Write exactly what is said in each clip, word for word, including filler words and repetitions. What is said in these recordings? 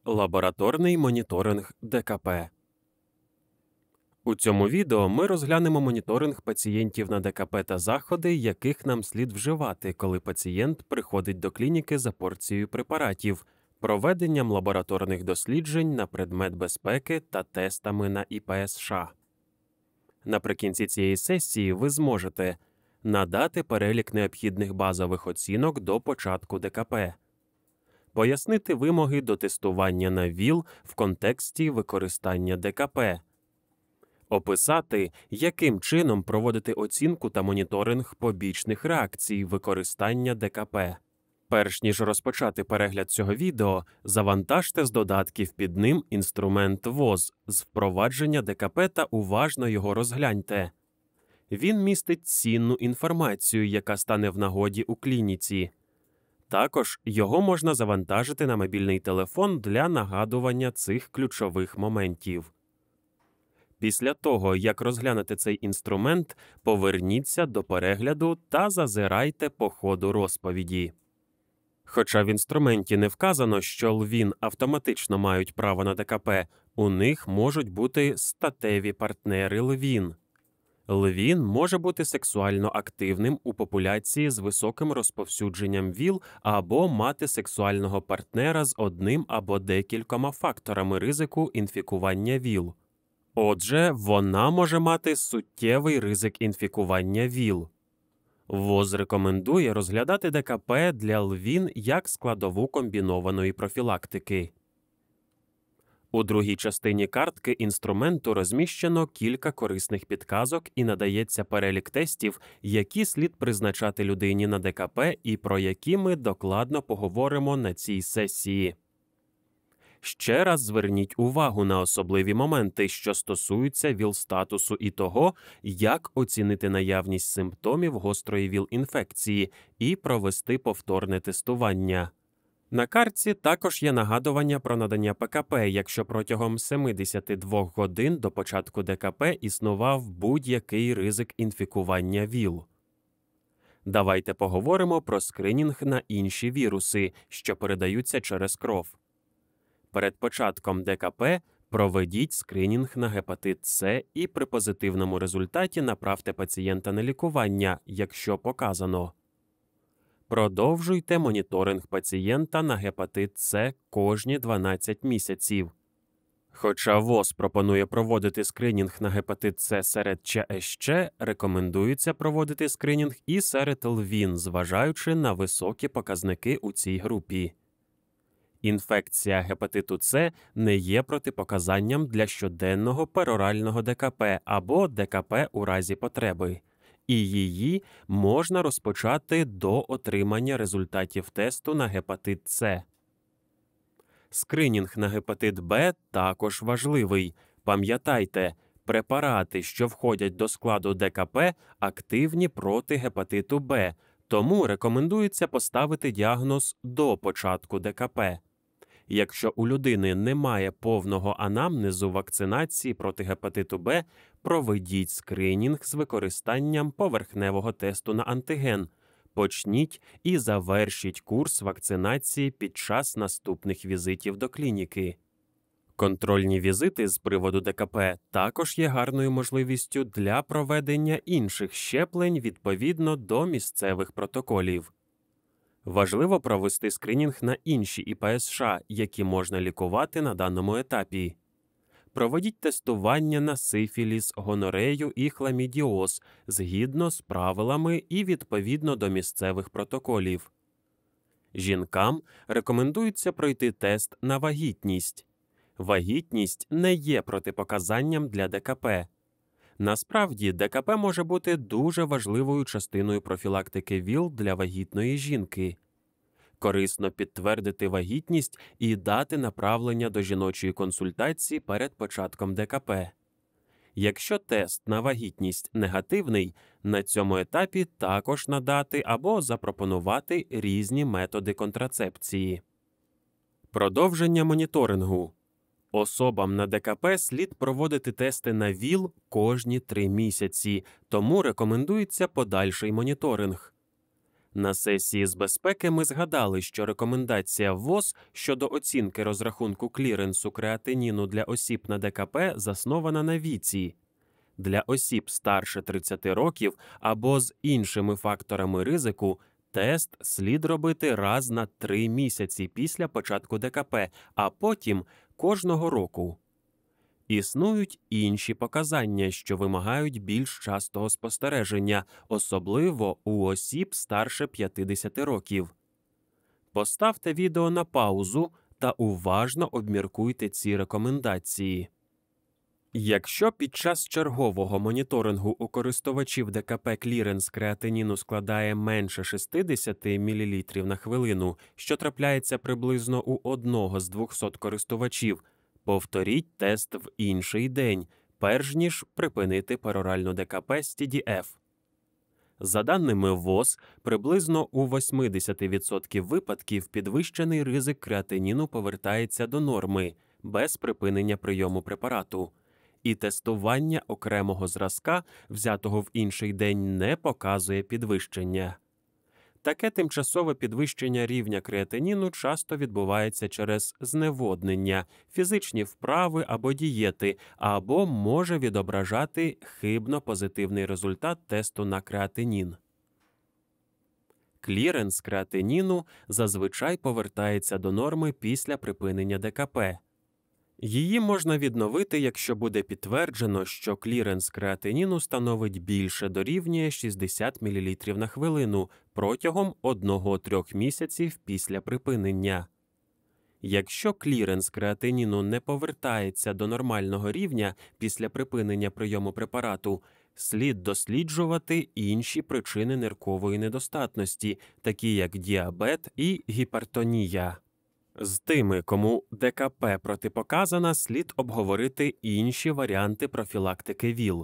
Лабораторний моніторинг ДКП. У цьому відео ми розглянемо моніторинг пацієнтів на ДКП та заходи, яких нам слід вживати, коли пацієнт приходить до клініки за порцією препаратів, проведенням лабораторних досліджень на предмет безпеки та тестами на І Пе Ес Ше. Наприкінці цієї сесії ви зможете надати перелік необхідних базових оцінок до початку ДКП, пояснити вимоги до тестування на ВІЛ в контексті використання ДКП, описати, яким чином проводити оцінку та моніторинг побічних реакцій використання ДКП. Перш ніж розпочати перегляд цього відео, завантажте з додатків під ним інструмент ВОЗ з впровадження ДКП та уважно його розгляньте. Він містить цінну інформацію, яка стане в нагоді у клініці. Також його можна завантажити на мобільний телефон для нагадування цих ключових моментів. Після того, як розглянете цей інструмент, поверніться до перегляду та зазирайте по ходу розповіді. Хоча в інструменті не вказано, що ЛВІН автоматично мають право на ДКП, у них можуть бути статеві партнери ЛВІН. ЛВІН може бути сексуально активним у популяції з високим розповсюдженням ВІЛ або мати сексуального партнера з одним або декількома факторами ризику інфікування ВІЛ. Отже, вона може мати суттєвий ризик інфікування ВІЛ. ВОЗ рекомендує розглядати ДКП для ЛВІН як складову комбінованої профілактики. У другій частині картки інструменту розміщено кілька корисних підказок і надається перелік тестів, які слід призначати людині на ДКП і про які ми докладно поговоримо на цій сесії. Ще раз зверніть увагу на особливі моменти, що стосуються ВІЛ-статусу і того, як оцінити наявність симптомів гострої ВІЛ-інфекції і провести повторне тестування. На картці також є нагадування про надання Пе Ка Пе, якщо протягом сімдесят два годин до початку ДКП існував будь-який ризик інфікування ВІЛ. Давайте поговоримо про скринінг на інші віруси, що передаються через кров. Перед початком ДКП проведіть скринінг на гепатит С і при позитивному результаті направте пацієнта на лікування, якщо показано. Продовжуйте моніторинг пацієнта на гепатит С кожні дванадцять місяців. Хоча ВОЗ пропонує проводити скринінг на гепатит С серед Че Ес Че, рекомендується проводити скринінг і серед ЛВІН, зважаючи на високі показники у цій групі. Інфекція гепатиту С не є протипоказанням для щоденного перорального ДКП або ДКП у разі потреби, і її можна розпочати до отримання результатів тесту на гепатит С. Скринінг на гепатит Б також важливий. Пам'ятайте, препарати, що входять до складу ДКП, активні проти гепатиту Б, тому рекомендується поставити діагноз до початку ДКП. Якщо у людини немає повного анамнезу вакцинації проти гепатиту Б, проведіть скринінг з використанням поверхневого тесту на антиген. Почніть і завершіть курс вакцинації під час наступних візитів до клініки. Контрольні візити з приводу ДКП також є гарною можливістю для проведення інших щеплень відповідно до місцевих протоколів. Важливо провести скринінг на інші І Пе Ес Ше, які можна лікувати на даному етапі. Проведіть тестування на сифіліс, гонорею і хламідіоз згідно з правилами і відповідно до місцевих протоколів. Жінкам рекомендується пройти тест на вагітність. Вагітність не є протипоказанням для ДКП. Насправді, ДКП може бути дуже важливою частиною профілактики ВІЛ для вагітної жінки. Корисно підтвердити вагітність і дати направлення до жіночої консультації перед початком ДКП. Якщо тест на вагітність негативний, на цьому етапі також надати або запропонувати різні методи контрацепції. Продовження моніторингу. Особам на ДКП слід проводити тести на ВІЛ кожні три місяці, тому рекомендується подальший моніторинг. На сесії з безпеки ми згадали, що рекомендація ВОЗ щодо оцінки розрахунку кліренсу креатиніну для осіб на ДКП заснована на віці. Для осіб старше тридцяти років або з іншими факторами ризику тест слід робити раз на три місяці після початку ДКП, а потім кожного року. Існують інші показання, що вимагають більш частого спостереження, особливо у осіб старше п'ятдесяти років. Поставте відео на паузу та уважно обміркуйте ці рекомендації. Якщо під час чергового моніторингу у користувачів ДКП кліренс креатиніну складає менше шістдесят мілілітрів на хвилину, що трапляється приблизно у одного з двохсот користувачів, повторіть тест в інший день, перш ніж припинити пероральну ДКП з Ті Ді Еф. За даними ВОЗ, приблизно у восьмидесяти відсотках випадків підвищений ризик креатиніну повертається до норми без припинення прийому препарату, і тестування окремого зразка, взятого в інший день, не показує підвищення. Таке тимчасове підвищення рівня креатиніну часто відбувається через зневоднення, фізичні вправи або дієти, або може відображати хибно позитивний результат тесту на креатинін. Кліренс креатиніну зазвичай повертається до норми після припинення ДКП. Її можна відновити, якщо буде підтверджено, що кліренс креатиніну становить більше дорівнює шістдесят мілілітрів на хвилину протягом одного-трьох місяців після припинення. Якщо кліренс креатиніну не повертається до нормального рівня після припинення прийому препарату, слід досліджувати інші причини ниркової недостатності, такі як діабет і гіпертонія. З тими, кому ДКП протипоказана, слід обговорити інші варіанти профілактики ВІЛ.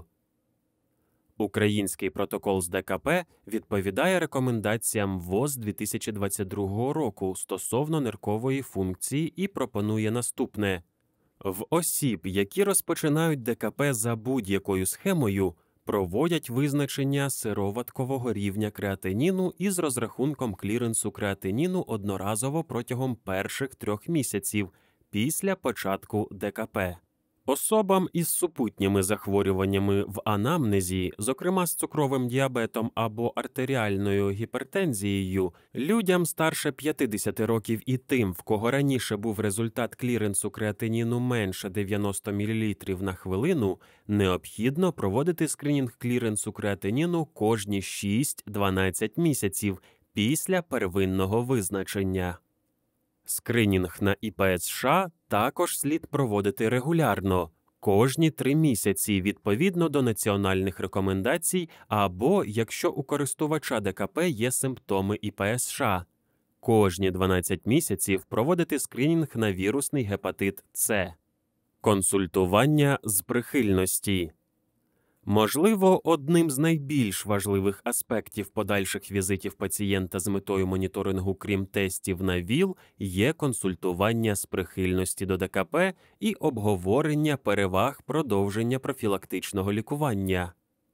Український протокол з ДКП відповідає рекомендаціям ВОЗ дві тисячі двадцять другого року стосовно ниркової функції і пропонує наступне. В осіб, які розпочинають ДКП за будь-якою схемою, проводять визначення сироваткового рівня креатиніну із розрахунком кліренсу креатиніну одноразово протягом перших трьох місяців після початку ДКП. Особам із супутніми захворюваннями в анамнезі, зокрема з цукровим діабетом або артеріальною гіпертензією, людям старше п'ятдесяти років і тим, в кого раніше був результат кліренсу креатиніну менше дев'яноста мілілітрів на хвилину, необхідно проводити скринінг кліренсу креатиніну кожні шість-дванадцять місяців після первинного визначення. Скринінг на І Пе Ес Ша також слід проводити регулярно, кожні три місяці відповідно до національних рекомендацій або, якщо у користувача ДКП є симптоми І Пе Ес Ша, кожні дванадцять місяців проводити скринінг на вірусний гепатит С. Консультування з прихильності. Можливо, одним з найбільш важливих аспектів подальших візитів пацієнта з метою моніторингу, крім тестів на ВІЛ, є консультування з прихильності до ДКП і обговорення переваг продовження профілактичного лікування.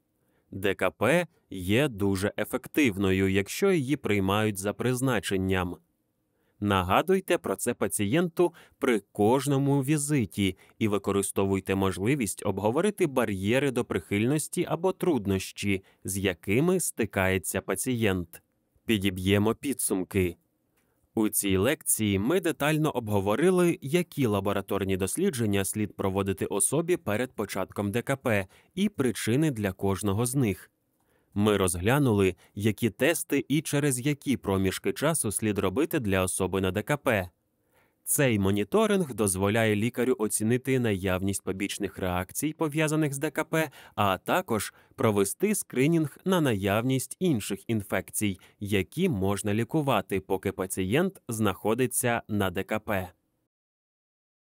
ДКП є дуже ефективною, якщо її приймають за призначенням. Нагадуйте про це пацієнту при кожному візиті і використовуйте можливість обговорити бар'єри до прихильності або труднощі, з якими стикається пацієнт. Підіб'ємо підсумки. У цій лекції ми детально обговорили, які лабораторні дослідження слід проводити особі перед початком ДКП і причини для кожного з них. Ми розглянули, які тести і через які проміжки часу слід робити для особи на ДКП. Цей моніторинг дозволяє лікарю оцінити наявність побічних реакцій, пов'язаних з ДКП, а також провести скринінг на наявність інших інфекцій, які можна лікувати, поки пацієнт знаходиться на ДКП.